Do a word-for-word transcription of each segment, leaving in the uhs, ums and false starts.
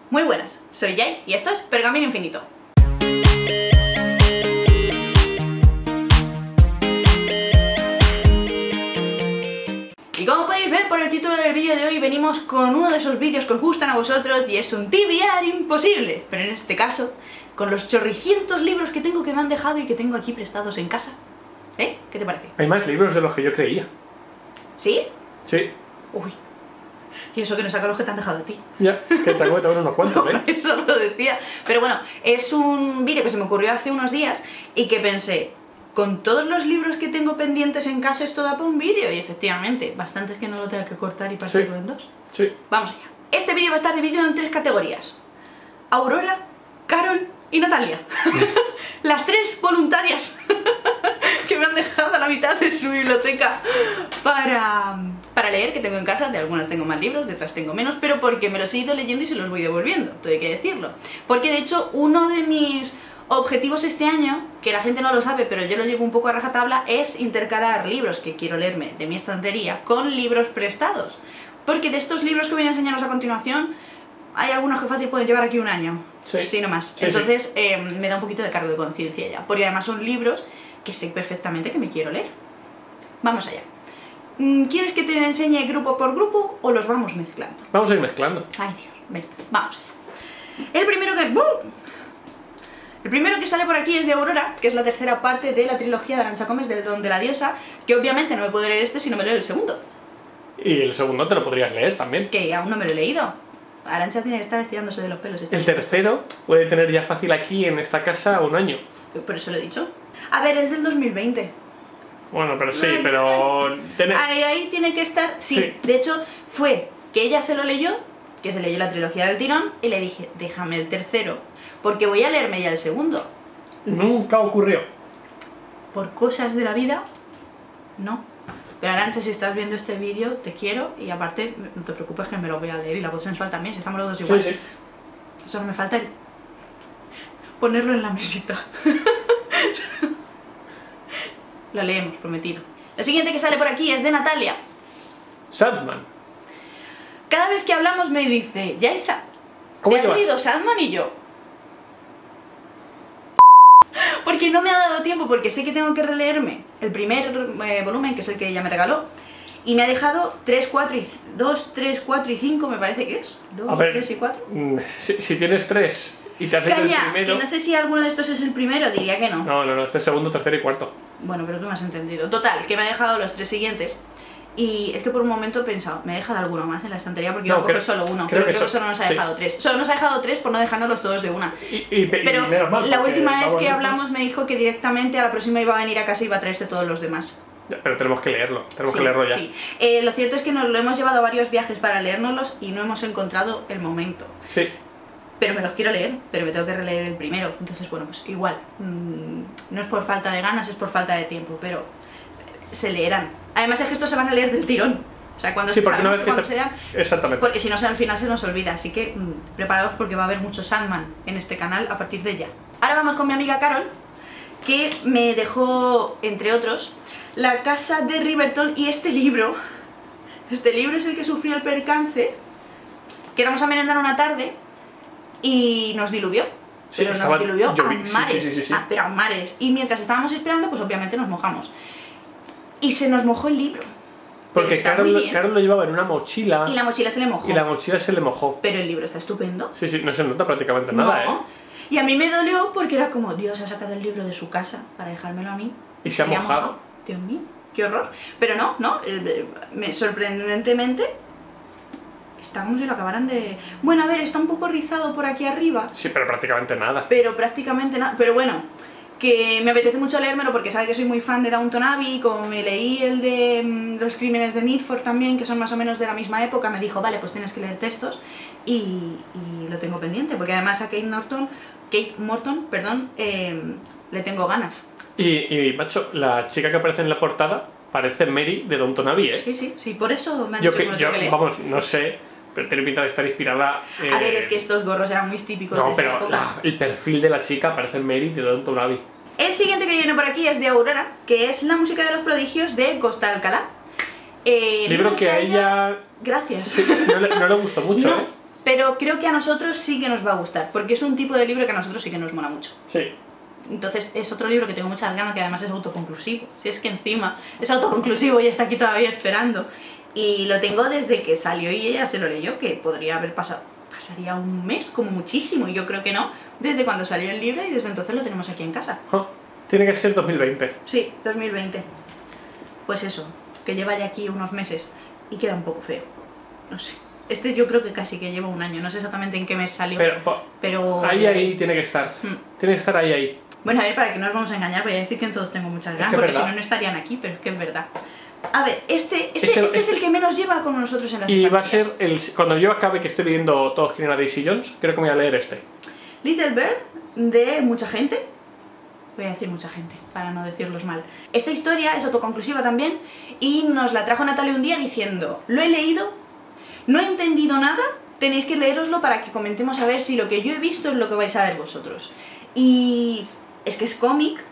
Muy buenas, soy Jay y esto es Pergamino Infinito. Y como podéis ver por el título del vídeo de hoy, venimos con uno de esos vídeos que os gustan a vosotros y es un T B R imposible, pero en este caso con los chorricientos libros que tengo que me han dejado y que tengo aquí prestados en casa. ¿Eh? ¿Qué te parece? Hay más libros de los que yo creía. ¿Sí? Sí. Uy. Y eso que no saca los que te han dejado a ti. Ya, que te acuerdas unos cuantos, ¿eh? Eso lo decía. Pero bueno, es un vídeo que se me ocurrió hace unos días y que pensé, con todos los libros que tengo pendientes en casa esto da para un vídeo. Y efectivamente, bastantes que no lo tenga que cortar y partirlo sí. en dos. Sí. Vamos allá. Este vídeo va a estar dividido en tres categorías. Aurora, Carol y Natalia. Las tres voluntarias que me han dejado a la mitad de su biblioteca para, para leer, que tengo en casa. De algunas tengo más libros, de otras tengo menos, pero porque me los he ido leyendo y se los voy devolviendo, todo hay que decirlo. Porque de hecho uno de mis objetivos este año, que la gente no lo sabe, pero yo lo llevo un poco a rajatabla, es intercalar libros que quiero leerme de mi estantería con libros prestados. Porque de estos libros que voy a enseñaros a continuación, hay algunos que fácil pueden llevar aquí un año, sí, sí no más. Sí, Entonces sí. Eh, me da un poquito de cargo de conciencia ya, porque además son libros que sé perfectamente que me quiero leer. Vamos allá. ¿Quieres que te enseñe grupo por grupo o los vamos mezclando? Vamos a ir mezclando. Ay Dios, venga, vamos allá. El primero que... El primero que sale por aquí es de Aurora, que es la tercera parte de la trilogía de Arantxa Comes, del Don de la Diosa, que obviamente no me puedo leer este si no me leo el segundo. Y el segundo te lo podrías leer también. Que aún no me lo he leído. Arantxa tiene que estar estirándose de los pelos. Este el tercero puede tener ya fácil aquí en esta casa un año. Por eso lo he dicho. A ver, es del dos mil veinte. Bueno, pero sí, pero... Tiene... Ahí, ahí tiene que estar... Sí, sí, de hecho fue que ella se lo leyó, que se leyó la trilogía del tirón, y le dije, déjame el tercero, porque voy a leerme ya el segundo. Nunca ocurrió. Por cosas de la vida, no. Pero Arantxa, si estás viendo este vídeo, te quiero, y aparte, no te preocupes que me lo voy a leer, y la voz sensual también, si estamos los dos igual. Sí, sí. Solo me falta el... ponerlo en la mesita. Lo leemos, prometido. Lo siguiente que sale por aquí es de Natalia. Sandman. Cada vez que hablamos me dice, Yaiza, ¿te has leído Sandman? Y yo... Porque no me ha dado tiempo, porque sé que tengo que releerme el primer eh, volumen, que es el que ella me regaló, y me ha dejado tres, cuatro y... dos, tres, cuatro y cinco, me parece que es. dos, tres y cuatro. Si, si tienes tres y te has leído el primero... que no sé si alguno de estos es el primero, diría que no. No, no, no, este es segundo, tercero y cuarto. Bueno, pero tú me has entendido. Total, que me ha dejado los tres siguientes. Y es que por un momento he pensado, me he dejado alguno más en la estantería porque no, iba a coger solo uno, pero creo que, que solo nos ha dejado sí. tres. Solo nos ha dejado tres por no dejarnos los todos de una. Y, y, pero y menos mal, la última vez que hablamos me dijo que directamente a la próxima iba a venir a casa y iba a traerse todos los demás. Pero tenemos que leerlo, tenemos sí, que leerlo ya. Sí. Eh, lo cierto es que nos lo hemos llevado a varios viajes para leérnoslos y no hemos encontrado el momento. Sí. Pero me los quiero leer, pero me tengo que releer el primero. Entonces, bueno, pues igual. Mmm, no es por falta de ganas, es por falta de tiempo, pero se leerán. Además es que estos se van a leer del tirón. O sea, cuando sí, se porque no es que que cuando te... se lean, exactamente. Porque si no, al final se nos olvida. Así que mmm, preparaos porque va a haber mucho Sandman en este canal a partir de ya. Ahora vamos con mi amiga Carol, que me dejó, entre otros, La casa de Riverton y este libro. Este libro es el que sufrió el percance. Quedamos a merendar una tarde y nos diluvió. Sí, pero nos diluvió a Sí, mares, sí, sí, sí. A, pero a mares. Y mientras estábamos esperando, pues obviamente nos mojamos. Y se nos mojó el libro. Porque Carol, Carol lo llevaba en una mochila. Y la mochila se le mojó. Y la mochila se le mojó. Pero el libro está estupendo. Sí, sí, no se nota prácticamente nada, no. ¿eh? Y a mí me dolió porque era como, Dios, ha sacado el libro de su casa para dejármelo a mí. Y se ha mojado. mojado. Dios mío, qué horror. Pero no, no, me, sorprendentemente está como si lo acabaran de... Bueno, a ver, está un poco rizado por aquí arriba. Sí, pero prácticamente nada. Pero prácticamente nada. Pero bueno, que me apetece mucho leérmelo porque sabe que soy muy fan de Downton Abbey. Y como me leí el de um, Los crímenes de Mitford también, que son más o menos de la misma época, me dijo, vale, pues tienes que leerte estos. Y, y lo tengo pendiente, porque además a Kate Norton, Kate Morton, perdón, eh, le tengo ganas. Y, y, macho, la chica que aparece en la portada parece Mary de Downton Abbey, ¿eh? Sí, sí, sí, por eso me han yo dicho que, que, yo, que leer. Vamos, no sé, pero tiene pinta de estar inspirada... Eh... A ver, es que estos gorros eran muy típicos no, de esa pero época. La, el perfil de la chica parece Mary de Downton Abbey. El siguiente que viene por aquí es de Aurora, que es La música de los prodigios de Costa Alcalá. Eh, libro que a ella... Gracias. Sí, no, le, no le gustó mucho, no, ¿eh? pero creo que a nosotros sí que nos va a gustar, porque es un tipo de libro que a nosotros sí que nos mola mucho. Sí. Entonces es otro libro que tengo muchas ganas, que además es autoconclusivo. Si es que encima es autoconclusivo y está aquí todavía esperando. Y lo tengo desde que salió y ella se lo leyó, que podría haber pasado, pasaría un mes como muchísimo, y yo creo que no, desde cuando salió el libro, y desde entonces lo tenemos aquí en casa. Oh, tiene que ser dos mil veinte. Sí, dos mil veinte. Pues eso, que lleva ya aquí unos meses y queda un poco feo. No sé. Este yo creo que casi que lleva un año, no sé exactamente en qué mes salió. Pero, pero ahí, ahí tiene que estar. Hmm. Tiene que estar ahí, ahí. Bueno, a ver, para que no nos vamos a engañar, voy a decir que en todos tengo muchas ganas, Es que porque si verdad. no, no estarían aquí, pero es que es verdad. A ver, este, este, Es que este es este- el que menos lleva con nosotros en las Y va a ser, estanterías. el, cuando yo acabe que estoy leyendo Todos quieren a Daisy Jones, creo que me voy a leer este. Little Bird, de mucha gente. Voy a decir mucha gente, para no decirlos mal. Esta historia es autoconclusiva también, y nos la trajo Natalia un día diciendo: lo he leído, no he entendido nada, tenéis que leeroslo para que comentemos a ver si lo que yo he visto es lo que vais a ver vosotros. Y es que es cómic,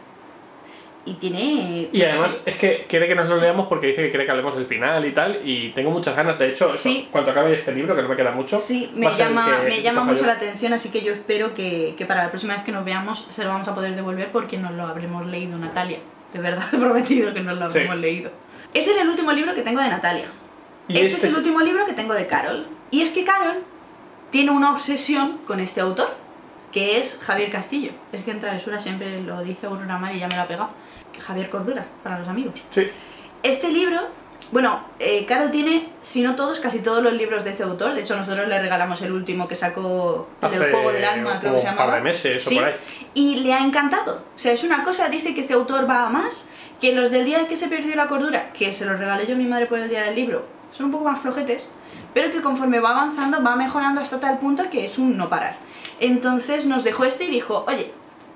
y tiene... Y pues, además sí. es que quiere que nos lo leamos porque dice que quiere que hablemos del final y tal, y tengo muchas ganas. De hecho, Sí. cuando acabe este libro, que no me queda mucho, Sí, me va a ser el llama, que me llama coja mucho yo. la atención, así que yo espero que, que para la próxima vez que nos veamos se lo vamos a poder devolver, porque nos lo habremos leído, Natalia. De verdad, he prometido que nos lo Sí. habremos leído. Ese es el último libro que tengo de Natalia. Y Este, es el último libro que tengo de Carol. Y es que Carol tiene una obsesión con este autor, que es Javier Castillo. Es que en Travesura siempre lo dice Aurora Mar y ya me lo ha pegado. Que Javier Cordura, para los amigos. Sí. Este libro, bueno, eh, Carol tiene, si no todos, casi todos los libros de este autor. De hecho, nosotros le regalamos el último que sacó, el del Hace Fuego del Alma, creo como que se un llamaba. par de meses o Sí, por ahí. y le ha encantado. O sea, es una cosa, dice que este autor va a más, que los del día en que se perdió la cordura, que se los regalé yo a mi madre por el día del libro, son un poco más flojetes, pero que conforme va avanzando, va mejorando hasta tal punto que es un no parar. Entonces nos dejó este y dijo: oye,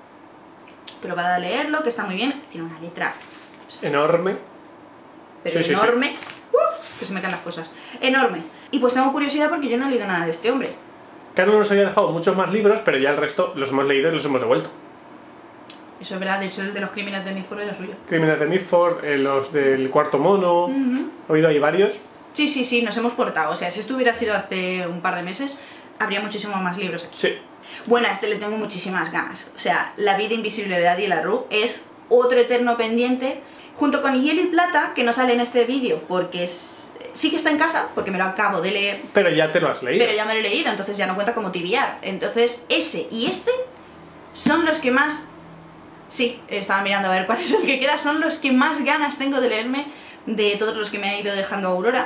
probad a leerlo, que está muy bien, tiene una letra Enorme. pero Sí, sí, enorme, ¡uh! Que se me caen las cosas, enorme. Y pues tengo curiosidad porque yo no he leído nada de este hombre. Carlos nos había dejado muchos más libros, pero ya el resto los hemos leído y los hemos devuelto. Eso es verdad, de hecho el de los crímenes de Midford era suyo. Crímenes de Midford, eh, los del Cuarto Mono, Ujú. ha habido ahí varios. Sí, sí, sí, nos hemos portado. O sea, si esto hubiera sido hace un par de meses, habría muchísimos más libros aquí. Sí. Bueno, a este le tengo muchísimas ganas. O sea, La vida invisible de Daddy LaRue es otro eterno pendiente, junto con Hielo y Plata, que no sale en este vídeo porque es... sí que está en casa, porque me lo acabo de leer, Pero ya te lo has leído. pero ya me lo he leído, entonces ya no cuenta como tibiar. Entonces, ese y este son los que más... Sí, estaba mirando a ver cuál es el que queda, son los que más ganas tengo de leerme de todos los que me ha ido dejando Aurora.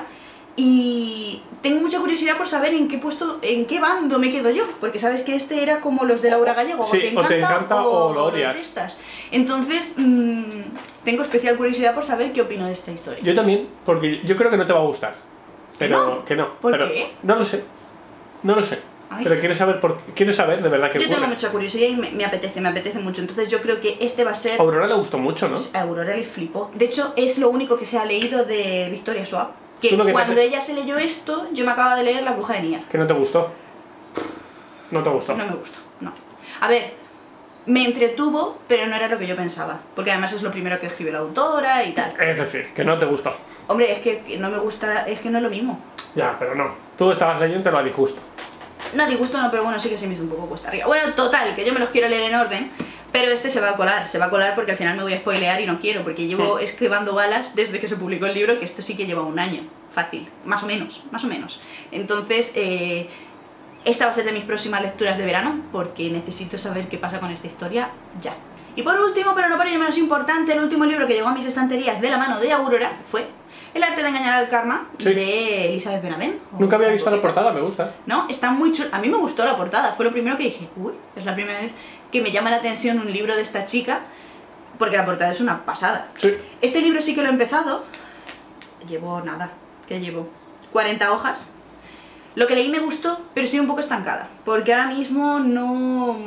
Y tengo mucha curiosidad por saber en qué puesto, en qué bando me quedo yo, porque sabes que este era como los de Laura Gallego, Sí, o te encanta, o te encanta o lo o odias. detestas. Entonces, mmm, tengo especial curiosidad por saber qué opino de esta historia. Yo también, porque yo creo que no te va a gustar. Pero no? que no. ¿Por pero qué? No lo sé. No lo sé. Ay. Pero quiero saber por qué. Quiero saber de verdad qué Yo ocurre. tengo mucha curiosidad y me, me apetece, me apetece mucho. Entonces yo creo que este va a ser... A Aurora le gustó mucho, ¿no? A Aurora le flipó. De hecho, es lo único que se ha leído de Victoria Schwab. Que, Tú lo que te cuando hace- ella se leyó esto, yo me acababa de leer La bruja de Niar. Que no te gustó. No te gustó. No me gustó, no. A ver, me entretuvo, pero no era lo que yo pensaba. Porque además es lo primero que escribe la autora y tal. Es decir, que no te gustó. Hombre, es que no me gusta, es que no es lo mismo. Ya, pero no. Tú estabas leyendo lo a disgusto. No, disgusto no, pero bueno, sí que se me hizo un poco cuesta arriba. Bueno, total, que yo me los quiero leer en orden, pero este se va a colar, se va a colar porque al final me voy a spoilear y no quiero, porque llevo Hmm. escribando balas desde que se publicó el libro, que esto sí que lleva un año, fácil, más o menos, más o menos. Entonces, eh, esta va a ser de mis próximas lecturas de verano, porque necesito saber qué pasa con esta historia ya. Y por último, pero no por ello menos importante, el último libro que llegó a mis estanterías de la mano de Aurora fue El arte de engañar al karma, Sí. de Elizabeth Benavent. o Nunca había visto la Coqueta. portada, me gusta. No, está muy chulo. A mí me gustó la portada. Fue lo primero que dije, uy, es la primera vez que me llama la atención un libro de esta chica, porque la portada es una pasada. Sí. Este libro sí que lo he empezado. Llevo nada. ¿Qué llevo? cuarenta hojas. Lo que leí me gustó, pero estoy un poco estancada, porque ahora mismo no...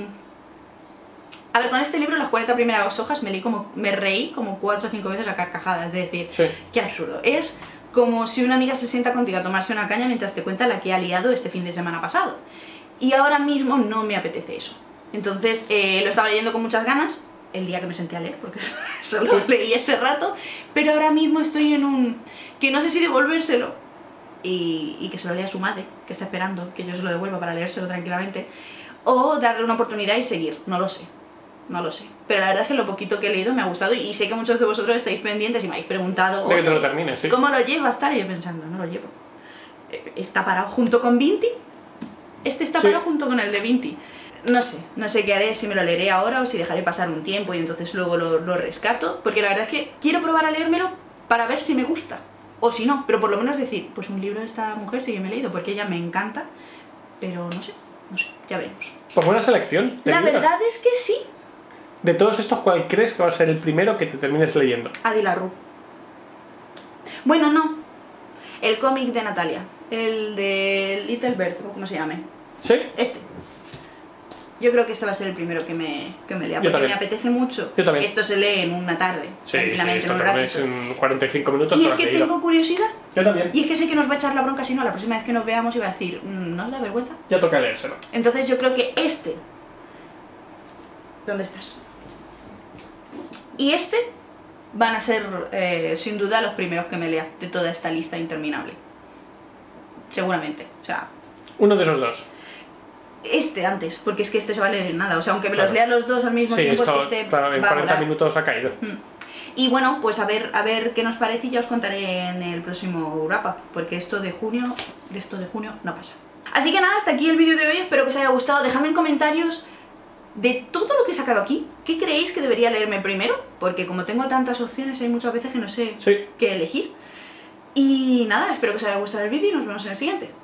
A ver, con este libro, las cuarenta primeras hojas, me leí como, me reí como cuatro o cinco veces a carcajadas. Es decir, Sí. qué absurdo. Es como si una amiga se sienta contigo a tomarse una caña mientras te cuenta la que ha liado este fin de semana pasado. Y ahora mismo no me apetece eso. Entonces, eh, lo estaba leyendo con muchas ganas, el día que me senté a leer, porque solo leí ese rato, pero ahora mismo estoy en un... que no sé si devolvérselo, y, y que se lo lea a su madre, que está esperando que yo se lo devuelva para leérselo tranquilamente, o darle una oportunidad y seguir, no lo sé, no lo sé. Pero la verdad es que lo poquito que he leído me ha gustado y sé que muchos de vosotros estáis pendientes y me habéis preguntado De que te lo termines, sí. ¿cómo lo llevas? Tal, y yo pensando, no lo llevo. Está parado junto con Vinti, este está Sí. parado junto con el de Vinti. No sé, no sé qué haré, si me lo leeré ahora o si dejaré pasar un tiempo y entonces luego lo, lo rescato, porque la verdad es que quiero probar a leérmelo para ver si me gusta, o si no, pero por lo menos decir, pues un libro de esta mujer sí que me he leído, porque ella me encanta, pero no sé, no sé, ya veremos. Pues buena selección. de La libros. verdad es que sí. De todos estos, ¿cuál crees que va a ser el primero que te termines leyendo? Adi Larru. Bueno, no, el cómic de Natalia, el de Little Bird, o como se llame, ¿Sí? este. Yo creo que este va a ser el primero que me, que me lea, Yo porque también. me apetece mucho. Yo también. Esto se lee en una tarde, Sí, sí, tranquilamente, esto en te un lo lees ratito. en cuarenta y cinco minutos. Y te es lo has que leído. tengo curiosidad, Yo también. y es que sé que nos va a echar la bronca si no, la próxima vez que nos veamos iba a decir, "Mm, ¿no os da vergüenza?". Ya toca leérselo. Entonces yo creo que este... ¿Dónde estás? Y este van a ser, eh, sin duda, los primeros que me lea de toda esta lista interminable. Seguramente, o sea... Uno de esos dos. Este antes, porque es que este se va a leer en nada, o sea, aunque me Claro. los lea los dos al mismo Sí, tiempo, esto es que este claro, en va a cuarenta volar. minutos ha caído. Mm. Y bueno, pues a ver, a ver qué nos parece y ya os contaré en el próximo wrap-up, porque esto de junio, de esto de junio no pasa. Así que nada, hasta aquí el vídeo de hoy, espero que os haya gustado, dejadme en comentarios de todo lo que he sacado aquí, ¿qué creéis que debería leerme primero? Porque como tengo tantas opciones hay muchas veces que no sé Sí. qué elegir. Y nada, espero que os haya gustado el vídeo y nos vemos en el siguiente.